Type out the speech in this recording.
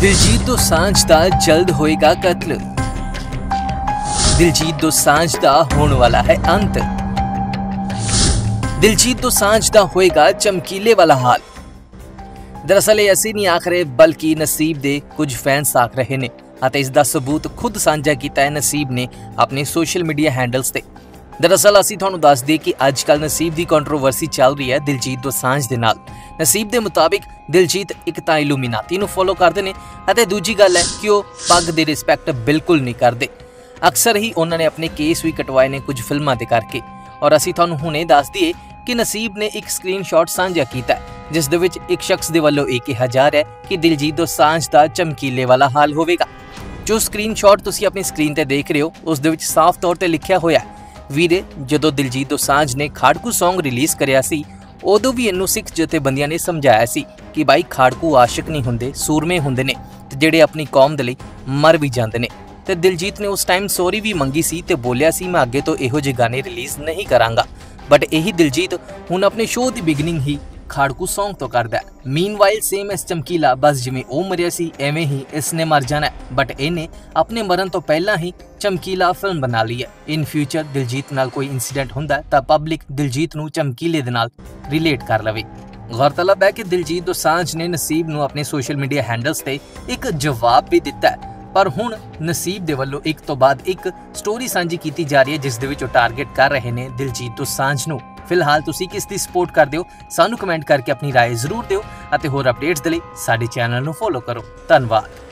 दिलजीत दोसांझ दा जल्द होएगा कत्ल। दिलजीत दोसांझ दा होने वाला है अंत। दिलजीत दोसांझ दा होएगा चमकीले वाला हाल। दरअसल ये असि नहीं आख रहे बल्कि नसीब दे कुछ फैंस आख रहे ने ਅਤੇ ਇਸ ਦਾ ਸਬੂਤ खुद ਸਾਂਝਾ ਕੀਤਾ ਹੈ ਨਸੀਬ ਨੇ ਆਪਣੇ ਸੋਸ਼ਲ ਮੀਡੀਆ ਹੈਂਡਲਸ ਤੇ। दरअसल ਅਸੀਂ ਤੁਹਾਨੂੰ ਦੱਸ ਦਈਏ ਕਿ ਅੱਜਕੱਲ ਨਸੀਬ ਦੀ ਕੰਟਰੋਵਰਸੀ ਚੱਲ ਰਹੀ ਹੈ ਦਿਲਜੀਤ ਦੋਸਾਂਝ ਦੇ ਨਾਲ। ਨਸੀਬ ਦੇ ਮੁਤਾबिक ਦਿਲਜੀਤ ਇੱਕ ਤਾਂ ਇਲੂਮੀਨਾਤੀ ਨੂੰ ਫੋਲੋ ਕਰਦੇ ਨੇ ਅਤੇ ਦੂਜੀ ਗੱਲ ਹੈ ਕਿ ਉਹ ਪੱਗ ਦੀ ਰਿਸਪੈਕਟ ਬਿਲਕੁਲ ਨਹੀਂ ਕਰਦੇ। ਅਕਸਰ ਹੀ ਉਹਨਾਂ ਨੇ ਆਪਣੇ ਕੇਸ ਵੀ ਕਟਵਾਏ ਨੇ ਕੁਝ ਫਿਲਮਾਂ ਦੇ ਕਰਕੇ। ਔਰ ਅਸੀਂ ਤੁਹਾਨੂੰ ਹੁਣੇ ਦੱਸ ਦਈਏ कि नसीब ने एक स्क्रीनशॉट साझा किया जिस दे विच एक शख्स दे वल्लों यह कहा जा रहा है कि दिलजीत दोसांझ दा चमकीले वाला हाल होवेगा। जो स्क्रीनशॉट तुसी अपनी स्क्रीन ते देख रहे हो उस दे विच साफ तौर ते लिखिया होया वीरे जदों दिलजीत दोसांझ ने खाड़कू सॉन्ग रिलीज़ करिया सी उदों भी इनू सिख जथेबंदियां ने समझाया सी कि भाई खाड़कू आशिक नहीं हुंदे सूरमे हुंदे ने ते जिहड़े अपनी कौम दे लई मर भी जांदे ने। ते दिलजीत ने उस टाइम सॉरी भी मंगी सी ते बोलिया सी मैं अगे तो इहो जे गाने रिलीज़ नहीं करांगा। बट यही दिलजीत हुण अपने शो की बिगनिंग ही खाड़कू सॉन्ग तो करदा है। मीनवाइल सेम इस चमकीला बस जिवें ओ मरिया सी एवें ही इसने मर जाना है। बट इन्हें अपने मरण तो पहला ही चमकीला फिल्म बना ली है। इन फ्यूचर दिलजीत नाल कोई इंसीडेंट हुंदा तां पब्लिक दिलजीत नूं चमकीले दे नाल रिलेट कर लवे। गौरतलब है कि दिलजीत दोसांझ ने नसीब नूं अपने सोशल मीडिया हैंडल्स ते एक जवाब भी दिता है पर हुण नसीब दे वल्लों एक तो बाद एक स्टोरी सांझी की जा रही है जिस दे विच ओह टारगेट कर रहे ने दिलजीत दोसांझ नूं। फिलहाल तुसीं किस दी सपोर्ट करदे हो सानू कमेंट करके अपनी राय जरूर दिओ अते होर अपडेट्स दे लई साडे चैनल नूं फॉलो करो। धन्नवाद।